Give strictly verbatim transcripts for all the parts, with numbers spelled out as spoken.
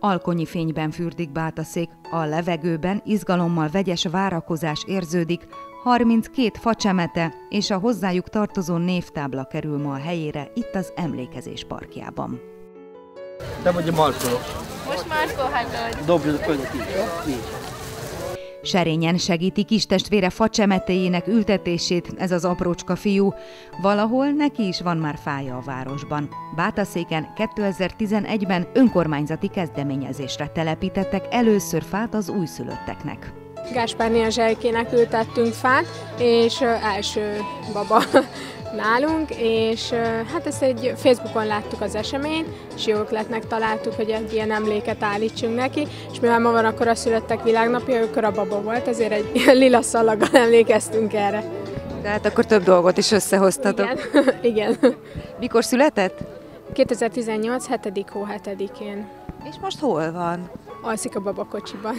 Alkonyi fényben fürdik Bátaszék, a levegőben izgalommal vegyes várakozás érződik, harminckét facsemete és a hozzájuk tartozó névtábla kerül ma a helyére itt az Emlékezés Parkjában. Te vagy a markoló. Most markolhatod. Dobjuk földet így. így. Serényen segíti kistestvére facsemetéjének ültetését ez az aprócska fiú. Valahol neki is van már fája a városban. Bátaszéken kétezer-tizenegyben önkormányzati kezdeményezésre telepítettek először fát az újszülötteknek. Gáspárné a Zselykének ültettünk fát, és első baba nálunk, és hát ezt egy Facebookon láttuk az eseményt, és jó ötletnek találtuk, hogy egy ilyen emléket állítsunk neki, és mivel ma van a koraszülöttek világnapja, őkor a baba volt, ezért egy lila szalaggal emlékeztünk erre. Tehát akkor több dolgot is összehoztatok. Igen. Igen. Mikor született? kétezer-tizennyolc. hetedik hó hetedikén. És most hol van? Alszik a babakocsiban.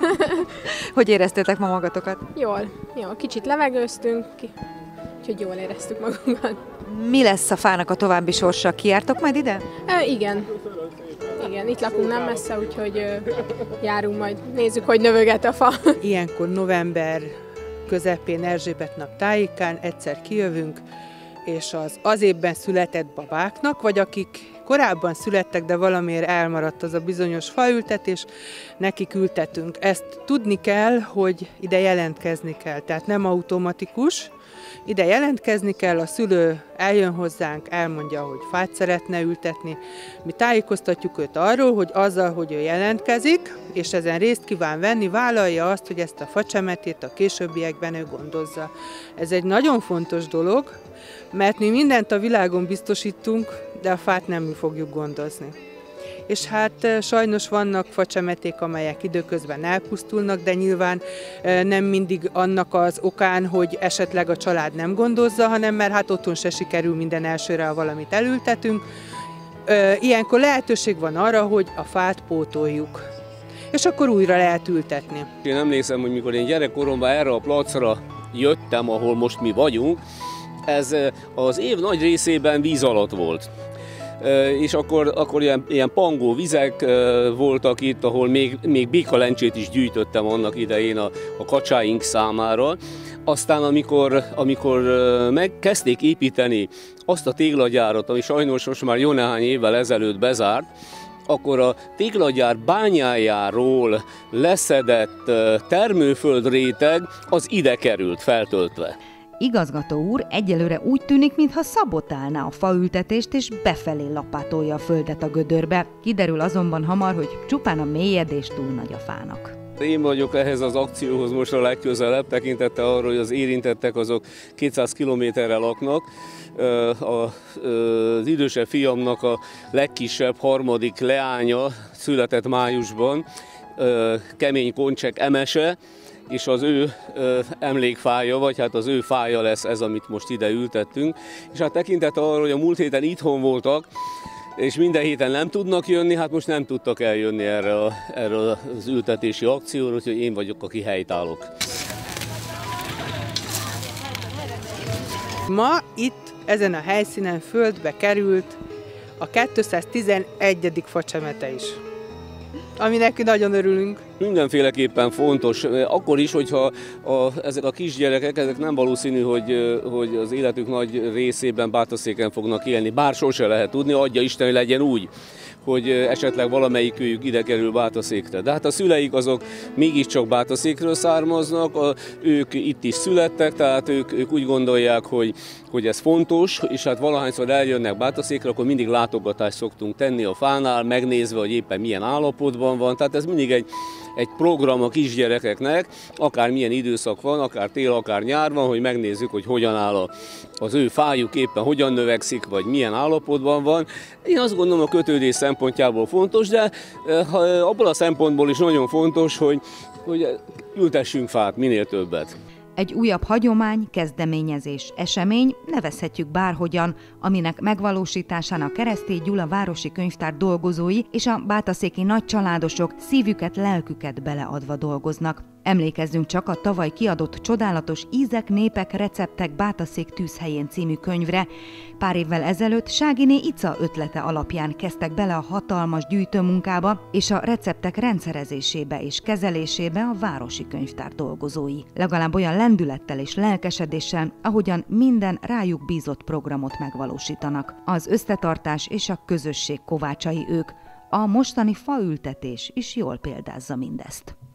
Hogy éreztétek ma magatokat? Jól, jól. Kicsit levegőztünk, úgyhogy jól éreztük magunkat. Mi lesz a fának a további sorsa? Kijártok majd ide? E, igen. Igen, itt lakunk nem messze, úgyhogy ö, járunk majd. Nézzük, hogy növöget a fa. Ilyenkor november közepén, Erzsébet nap tájékán egyszer kijövünk, és az az évben született babáknak, vagy akik korábban születtek, de valamiért elmaradt az a bizonyos faültetés, nekik ültetünk. Ezt tudni kell, hogy ide jelentkezni kell, tehát nem automatikus. Ide jelentkezni kell, a szülő eljön hozzánk, elmondja, hogy fát szeretne ültetni. Mi tájékoztatjuk őt arról, hogy azzal, hogy ő jelentkezik, és ezen részt kíván venni, vállalja azt, hogy ezt a facsemetét a későbbiekben ő gondozza. Ez egy nagyon fontos dolog, mert mi mindent a világon biztosítunk, de a fát nem mi fogjuk gondozni. És hát sajnos vannak facsemeték, amelyek időközben elpusztulnak, de nyilván nem mindig annak az okán, hogy esetleg a család nem gondozza, hanem mert hát otthon se sikerül minden elsőre, ha valamit elültetünk. Ilyenkor lehetőség van arra, hogy a fát pótoljuk, és akkor újra lehet ültetni. Én emlékszem, hogy mikor én gyerekkoromban erre a placra jöttem, ahol most mi vagyunk, ez az év nagy részében víz alatt volt. És akkor, akkor ilyen, ilyen pangó vizek voltak itt, ahol még, még békalencsét is gyűjtöttem annak idején a, a kacsáink számára. Aztán amikor, amikor megkezdték építeni azt a téglagyárat, ami sajnos most már jó néhány évvel ezelőtt bezárt, akkor a téglagyár bányájáról leszedett termőföldréteg az ide került feltöltve. Igazgató úr egyelőre úgy tűnik, mintha szabotálná a faültetést és befelé lapátolja a földet a gödörbe. Kiderül azonban hamar, hogy csupán a mélyedés túl nagy a fának. Én vagyok ehhez az akcióhoz most a legközelebb, tekintette arra, hogy az érintettek azok kétszáz kilométerre laknak. Az idősebb fiamnak a legkisebb harmadik leánya született májusban, Kemény Koncsek Emese, és az ő ö, emlékfája, vagy hát az ő fája lesz ez, amit most ide ültettünk. És hát tekintet arra, hogy a múlt héten itthon voltak, és minden héten nem tudnak jönni, hát most nem tudtak eljönni erre, a, erre az ültetési akcióra, úgyhogy én vagyok, aki helytállok. Ma itt, ezen a helyszínen földbe került a kétszáztizenegyedik facsemete is, ami neki nagyon örülünk. Mindenféleképpen fontos, akkor is, hogyha a, ezek a kisgyerekek, ezek nem valószínű, hogy, hogy az életük nagy részében Bátaszéken fognak élni, bár sose lehet tudni, adja Isten, hogy legyen úgy, hogy esetleg valamelyikőjük ide kerül Bátaszékre. De hát a szüleik azok mégiscsak Bátaszékről származnak, a, ők itt is születtek, tehát ők, ők úgy gondolják, hogy, hogy ez fontos, és hát valahányszor eljönnek Bátaszékre, akkor mindig látogatást szoktunk tenni a fánál, megnézve, hogy éppen milyen állapotban van, tehát ez mindig egy egy program a kisgyerekeknek, akár milyen időszak van, akár tél, akár nyár van, hogy megnézzük, hogy hogyan áll az ő fájuk, éppen hogyan növekszik, vagy milyen állapotban van. Én azt gondolom, a kötődés szempontjából fontos, de abból a szempontból is nagyon fontos, hogy, hogy ültessünk fát minél többet. Egy újabb hagyomány, kezdeményezés, esemény, nevezhetjük bárhogyan, aminek megvalósításán a Keresztély Gyula Városi Könyvtár dolgozói és a bátaszéki nagycsaládosok szívüket, lelküket beleadva dolgoznak. Emlékezzünk csak a tavaly kiadott csodálatos Ízek, népek, receptek Bátaszék tűzhelyén című könyvre. Pár évvel ezelőtt Sághiné Ica ötlete alapján kezdtek bele a hatalmas gyűjtőmunkába és a receptek rendszerezésébe és kezelésébe a Városi Könyvtár dolgozói. Legalább olyan lendülettel és lelkesedéssel, ahogyan minden rájuk bízott programot megvalósítanak. Az összetartás és a közösség kovácsai ők. A mostani faültetés is jól példázza mindezt.